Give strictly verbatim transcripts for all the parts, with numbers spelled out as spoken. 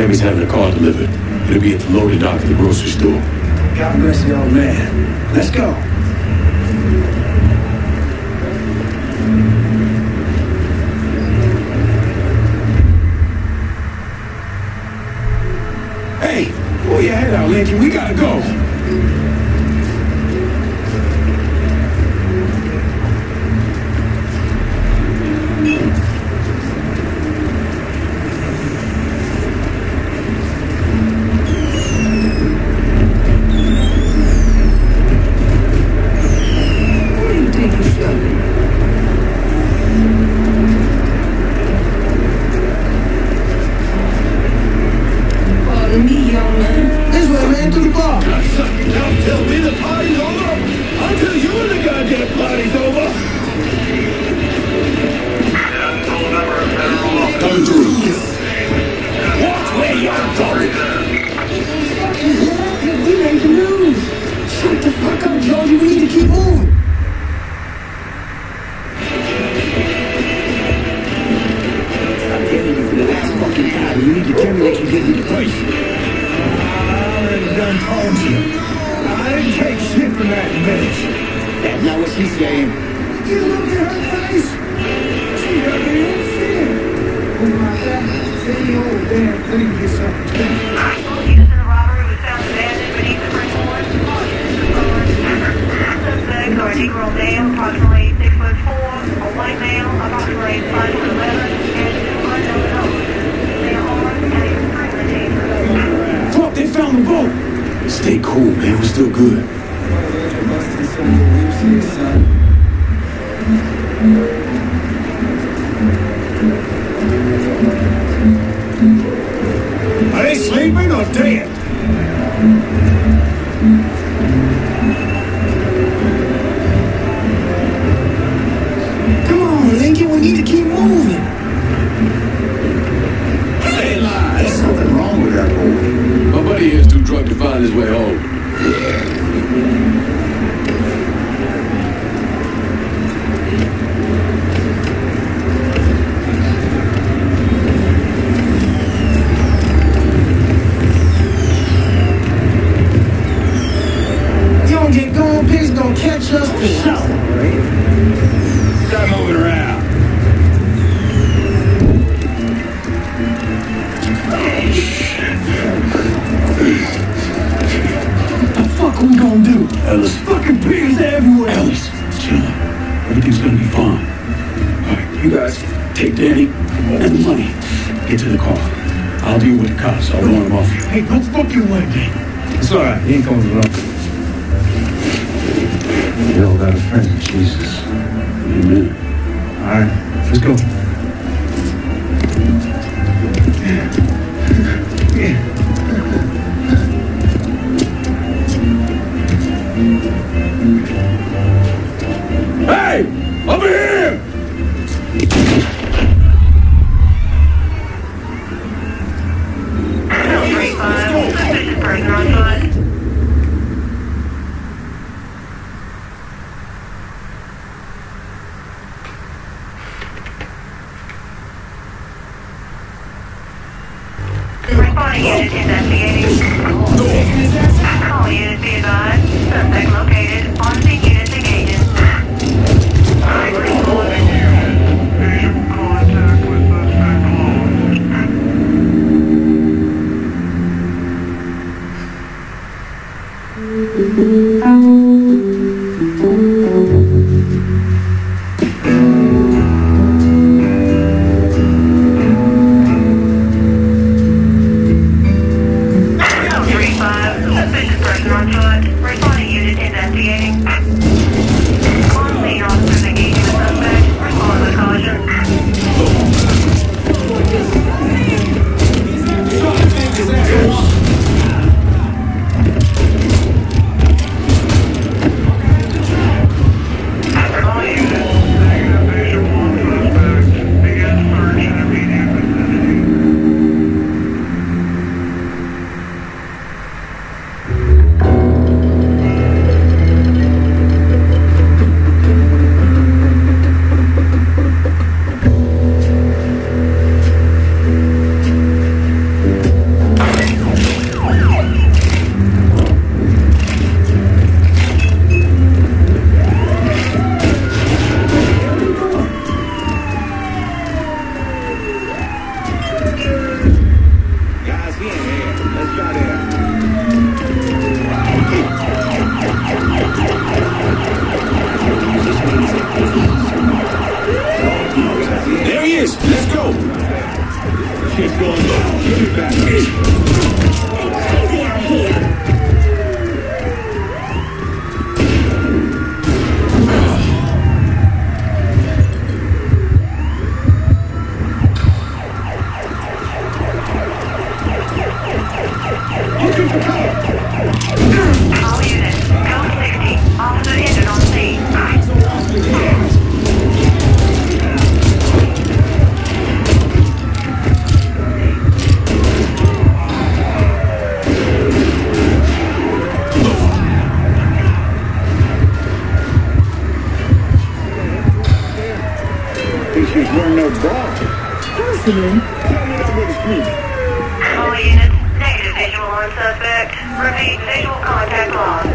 Tammy's having a car delivered. It'll be at the loading dock at the grocery store. God bless the old man. Let's go. Hey, pull your head out, Lincoln. We gotta go. Stay cool, man. We're still good. Are they sleeping or dead? Come on, Lincoln. We need to keep moving. Hey, lie. There's something wrong with that boy. My buddy here's too drunk to find his way home. You don't get going, pigs gonna catch us for sure. Start moving around. What we gonna do? Ellis. Fucking pigs everywhere. Ellis, chill. Everything's gonna be fine. All right, you guys take Danny and the money. Get to the car. I'll deal with the cops. I'll warn them off you. Hey, don't fuck your way, man. It's all right. He ain't coming along. We all got a friend in Jesus. Amen. All right, let's go. Yeah. Hey! Over here! three five, suspicious person on foot. Responding unit investigating. Call unit be advised. Suspect located. On scene unit engaging. Responding unit. Visual contact with suspect lost. three five, suspicious person on foot. pictures weren't no ball. Listening. Tell me that with the street. All units, negative visual on suspect. Repeat, visual contact lost.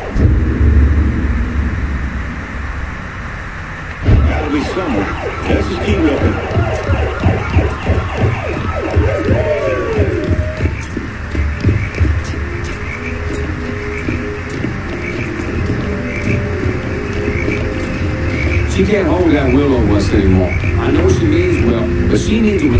Gotta be somewhere. Let's just keep looking. She can't hold that will over us anymore. I know she means well, but she needs to... On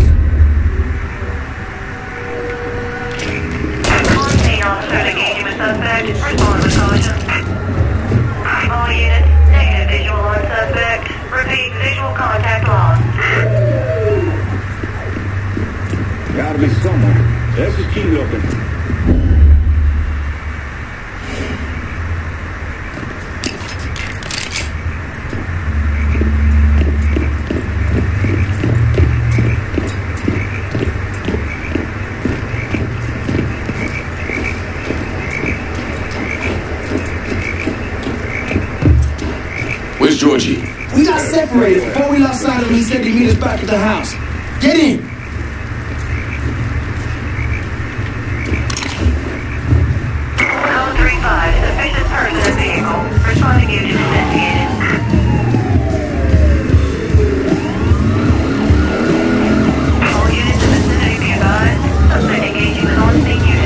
scene, officer engaging with suspect. Respond with caution. All units, negative visual on suspect. Repeat, visual contact lost. Gotta be somewhere. Let's just keep looking. Where's Georgie? We got separated. Before we lost sight of him, he said he'd meet us back at the house. Get in! Code three five, suspicious person in vehicle. Responding unit investigated. All units in the vicinity be advised. Suspect engaging with on-scene units.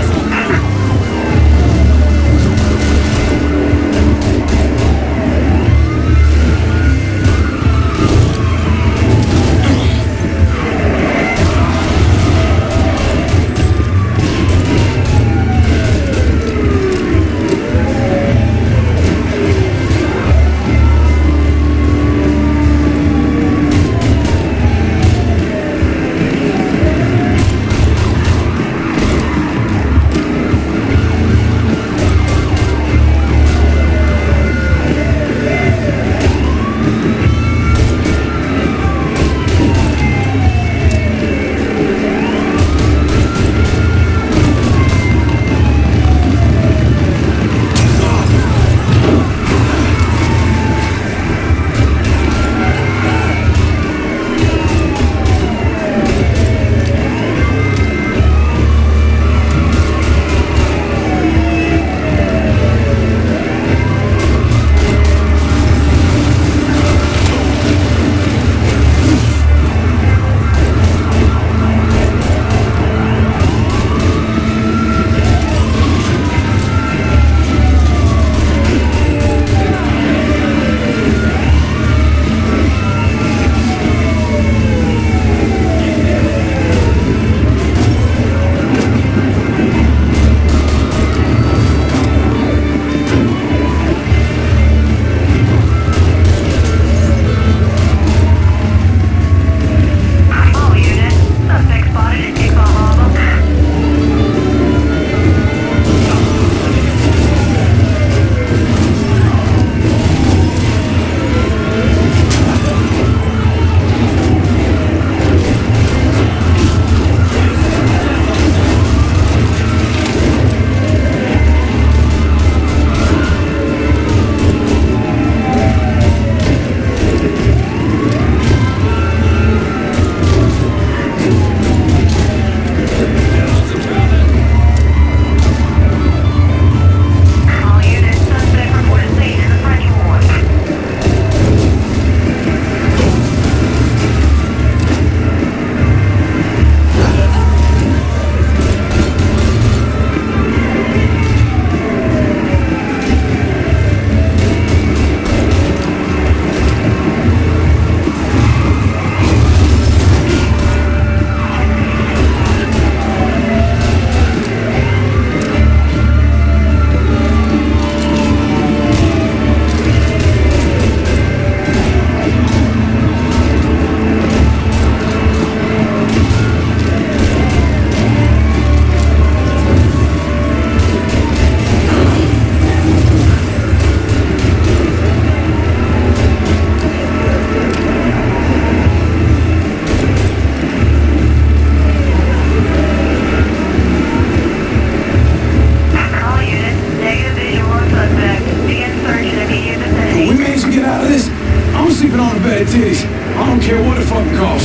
care what it fucking costs.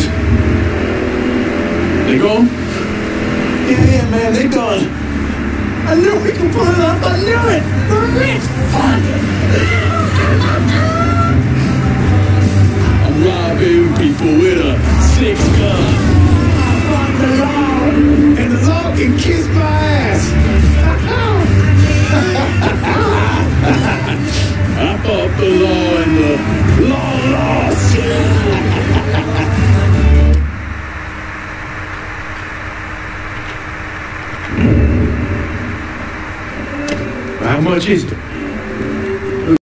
They gone? Yeah, yeah, man, they gone. I knew we could pull it off. I knew it. We're rich. Fuck. I'm robbing people with a six gun. I fought the law, and the law can kiss my ass. I fought the law and the law lost. How much is it?